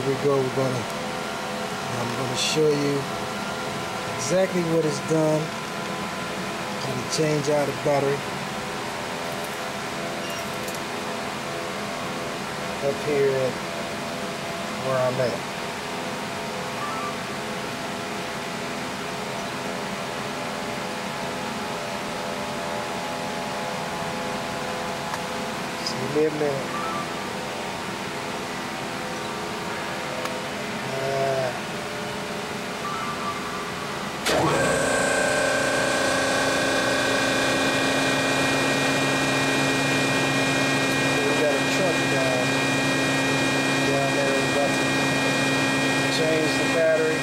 we go. I'm gonna show you exactly what it's done. How to change out a battery up here at where I'm at. Give me a minute. We got a truck down there about to change the battery.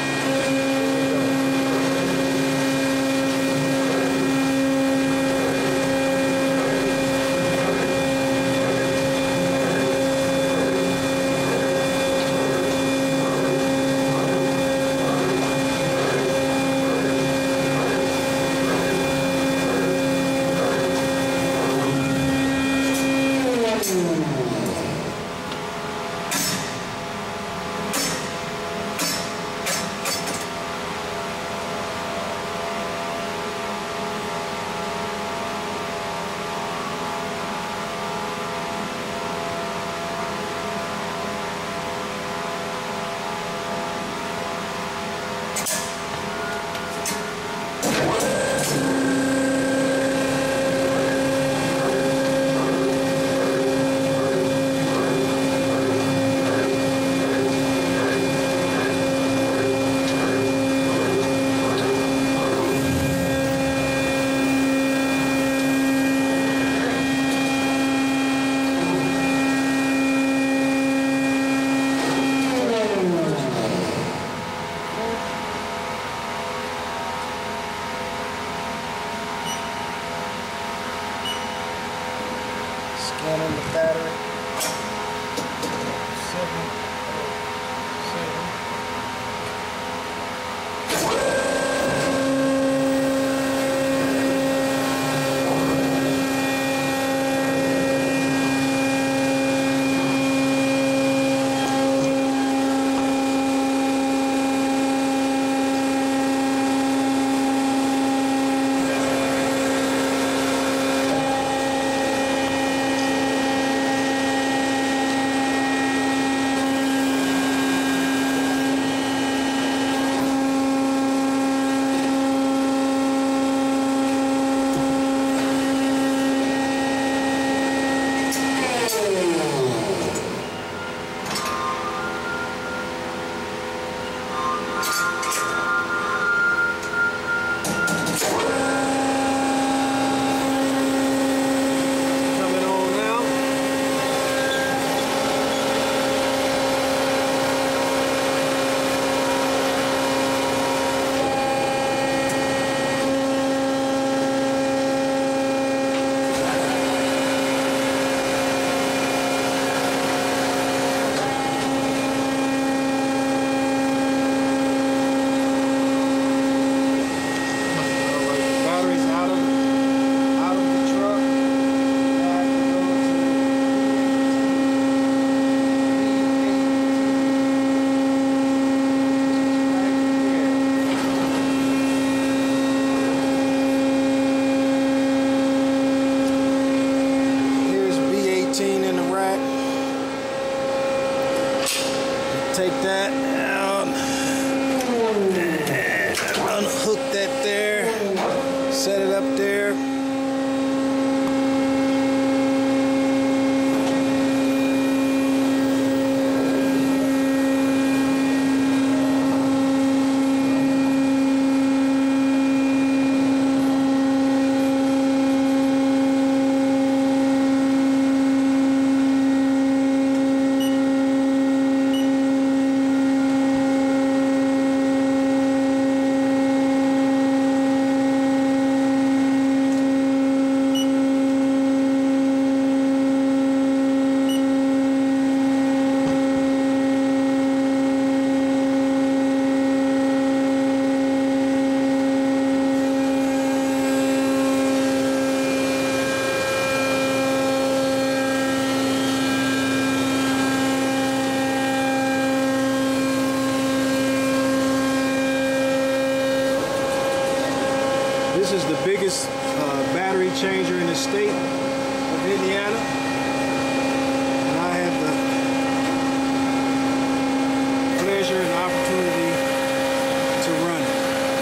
Scanning the battery. 7. Take that out, unhook that there, set it up there. is the biggest battery changer in the state of Indiana. And I have the pleasure and opportunity to run it.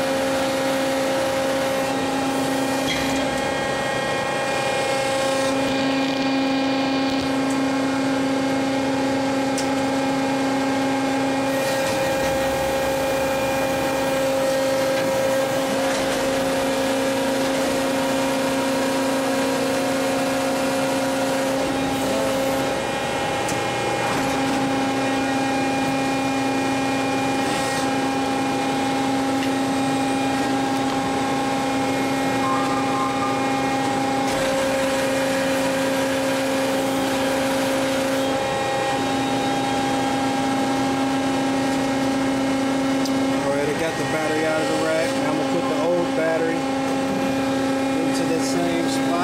The battery out of the rack. Now I'm gonna put the old battery into that same spot.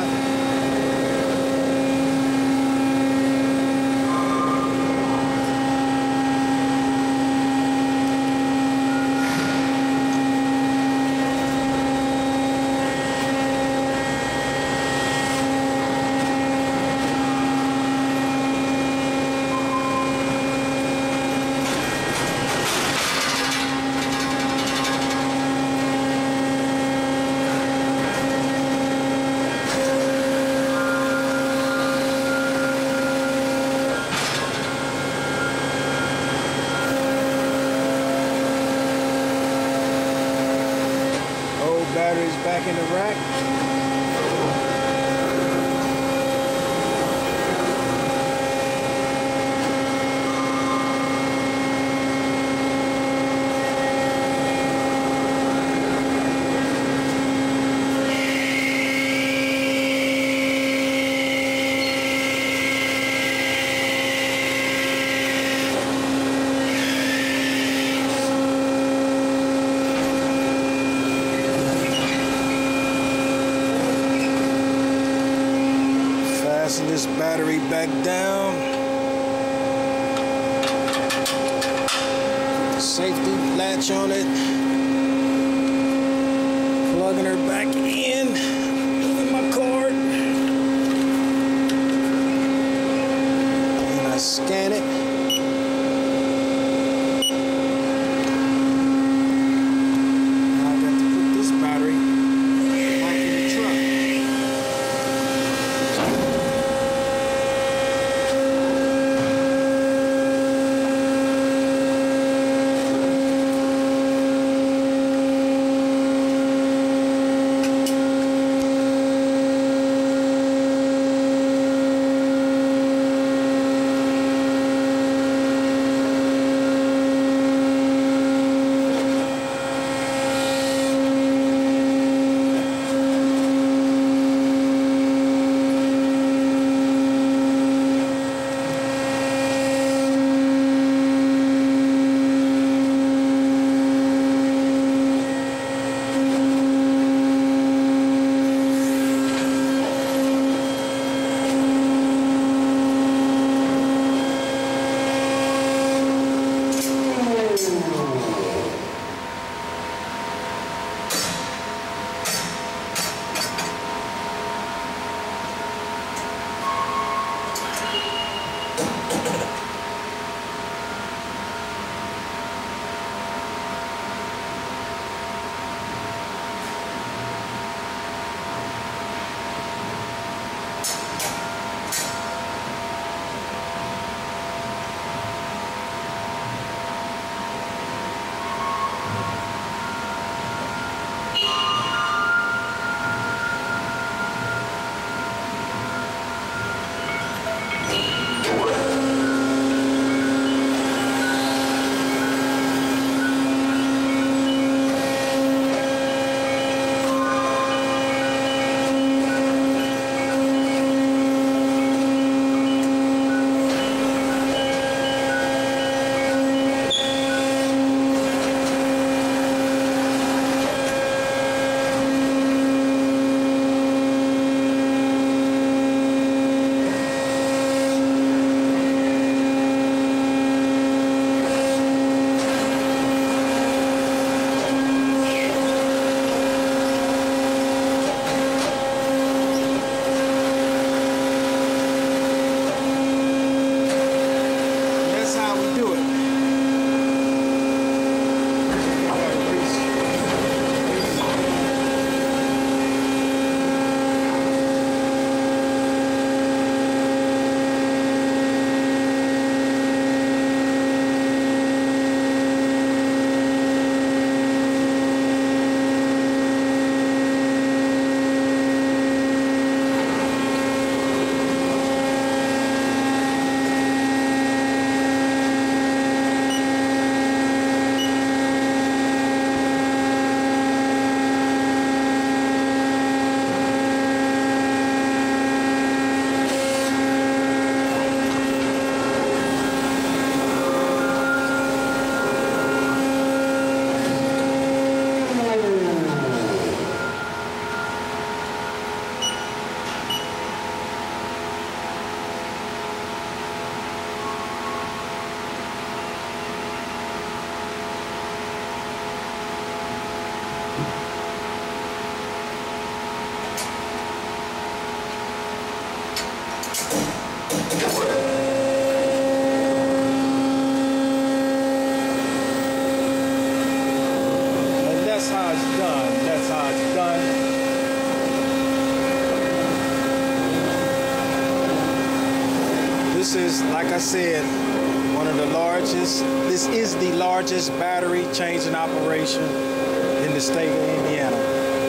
Batteries back in the rack. Fasten this battery back down. Put the safety latch on it. Plugging her back in. Moving my cord. And I scan it. Now I got to put this battery back in the truck. I said, one of the largest, this is the largest battery changing operation in the state of Indiana.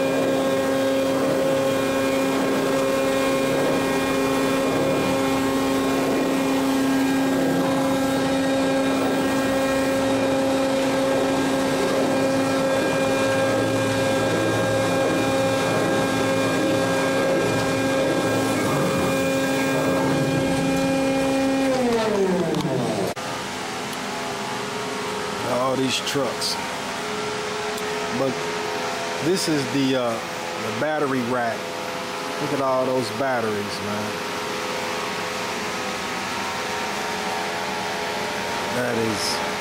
All these trucks, but this is the battery rack. Look at all those batteries, man. That is